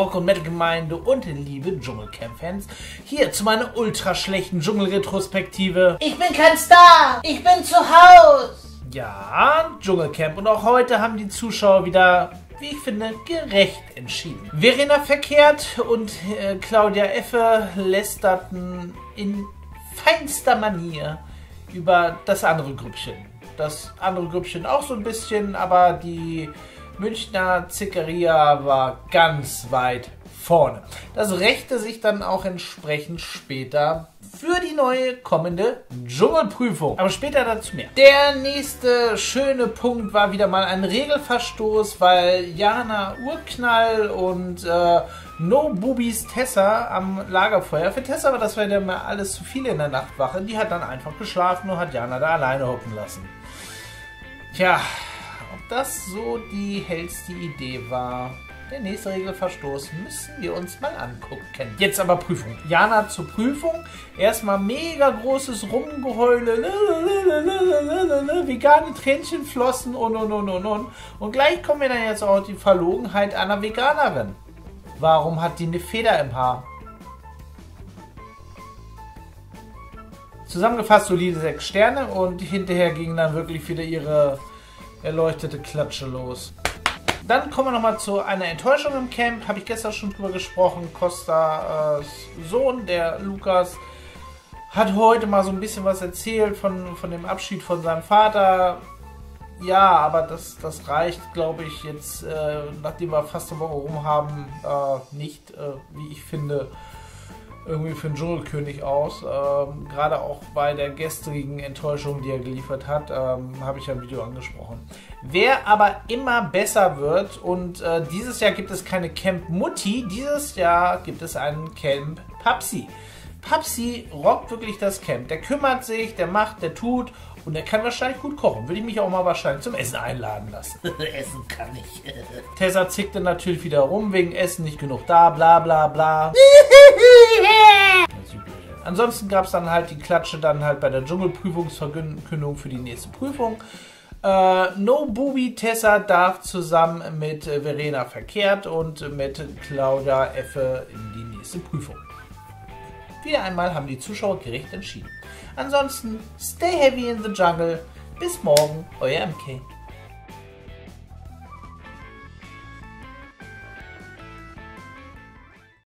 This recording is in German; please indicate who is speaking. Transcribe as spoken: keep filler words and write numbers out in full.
Speaker 1: Rock- und Metal-Gemeinde und liebe Dschungelcamp-Fans. Hier zu meiner ultra schlechten Dschungel-Retrospektive.
Speaker 2: Ich bin kein Star, ich bin zu Haus.
Speaker 1: Ja, Dschungelcamp. Und auch heute haben die Zuschauer wieder, wie ich finde, gerecht entschieden. Verena Verkehrt und äh, Claudia Effe lästerten in feinster Manier über das andere Grüppchen. Das andere Grüppchen auch so ein bisschen, aber die Münchner Zickeria war ganz weit vorne. Das rächte sich dann auch entsprechend später für die neue kommende Dschungelprüfung. Aber später dazu mehr. Der nächste schöne Punkt war wieder mal ein Regelverstoß, weil Jana Urknall und äh, No Bubis Tessa am Lagerfeuer. Für Tessa war das wieder mal alles zu viel in der Nachtwache. Die hat dann einfach geschlafen und hat Jana da alleine hocken lassen. Tja, ob das so die hellste Idee war. Der nächste Regelverstoß müssen wir uns mal angucken. Jetzt aber Prüfung. Jana zur Prüfung. Erstmal mega großes Rumgeheule. Vegane Tränchen flossen und und und und und. Und gleich kommen wir dann jetzt auch auf die Verlogenheit einer Veganerin. Warum hat die eine Feder im Haar? Zusammengefasst solide sechs Sterne und hinterher ging dann wirklich wieder ihre erleuchtete Klatsche los. Dann kommen wir nochmal zu einer Enttäuschung im Camp. Habe ich gestern schon drüber gesprochen. Costas äh, Sohn, der Lukas, hat heute mal so ein bisschen was erzählt von, von dem Abschied von seinem Vater. Ja, aber das, das reicht, glaube ich, jetzt, äh, nachdem wir fast eine Woche rum haben, äh, nicht, äh, wie ich finde, irgendwie für den Dschungelkönig aus. Ähm, Gerade auch bei der gestrigen Enttäuschung, die er geliefert hat, ähm, habe ich ja im Video angesprochen. Wer aber immer besser wird, und äh, dieses Jahr gibt es keine Camp Mutti, dieses Jahr gibt es einen Camp Papsi. Papsi rockt wirklich das Camp. Der kümmert sich, der macht, der tut und der kann wahrscheinlich gut kochen. Würde ich mich auch mal wahrscheinlich zum Essen einladen lassen.
Speaker 2: Essen kann ich.
Speaker 1: Tessa zickte natürlich wieder rum, wegen Essen nicht genug da, bla bla bla. Ansonsten gab es dann halt die Klatsche dann halt bei der Dschungelprüfungsverkündung für die nächste Prüfung. Äh, No Bubi Tessa darf zusammen mit äh, Verena Verkehrt und mit Claudia Effe in die nächste Prüfung. Wieder einmal haben die Zuschauer gerecht entschieden. Ansonsten, stay heavy in the jungle. Bis morgen, euer M K.